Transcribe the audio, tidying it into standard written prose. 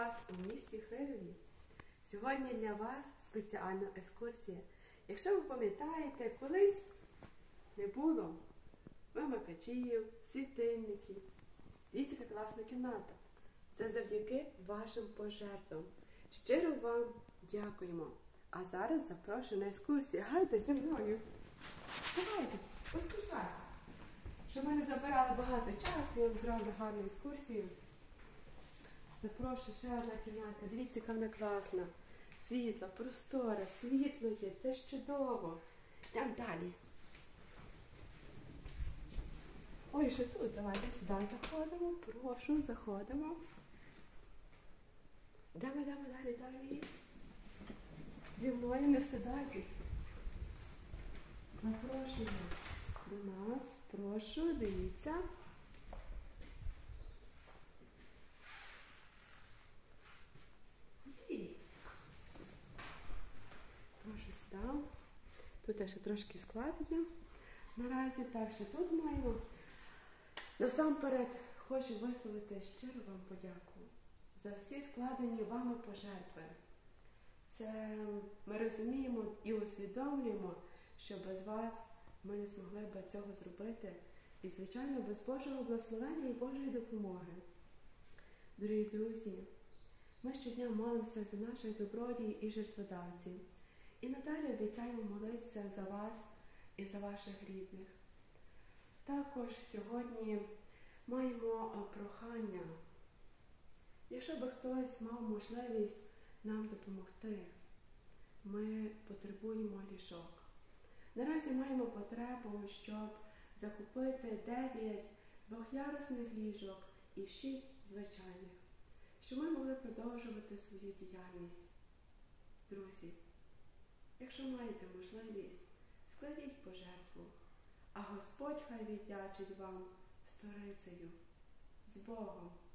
вас у місті Хирові. Сьогодні для вас спеціальна екскурсія. Якщо ви пам'ятаєте, колись не було вимикачів, світильників. Дивіться, яка класна кімната. Це завдяки вашим пожертвам. Щиро вам дякуємо. А зараз запрошую на екскурсію. Гайте зі мною. Давайте, поспішайте. Щоб ми не забирали багато часу, я вам зроблю гарну екскурсію. Запрошую, ще одна кімнатка. Дивіться, яка вона класна. Світла, простора, світло є. Це ж чудово. Йдемо далі. Ой, що тут? Давайте сюди заходимо. Прошу, заходимо. Йдемо далі. Зі мною не встидайтесь. Запрошую до нас. Прошу, дивіться. Прошу сюди. Тут ще трошки склад є. Наразі так, що тут маємо. Насамперед хочу висловити щиро вам подяку за всі складені вами пожертви. Це ми розуміємо і усвідомлюємо, що без вас ми не змогли б цього зробити. І, звичайно, без Божого благословення і Божої допомоги. Дорогі друзі, ми щодня молимося за наших добродій і жертводавців. І надалі обіцяємо молитися за вас і за ваших рідних. Також сьогодні маємо прохання. Якщо би хтось мав можливість нам допомогти, ми потребуємо ліжок. Наразі маємо потребу, щоб закупити 9 двохярусних ліжок і 6 звичайних, щоб ми могли продовжувати свою діяльність. Друзі, якщо маєте можливість, складіть пожертву, а Господь хай віддячить вам сторицею. З Богом!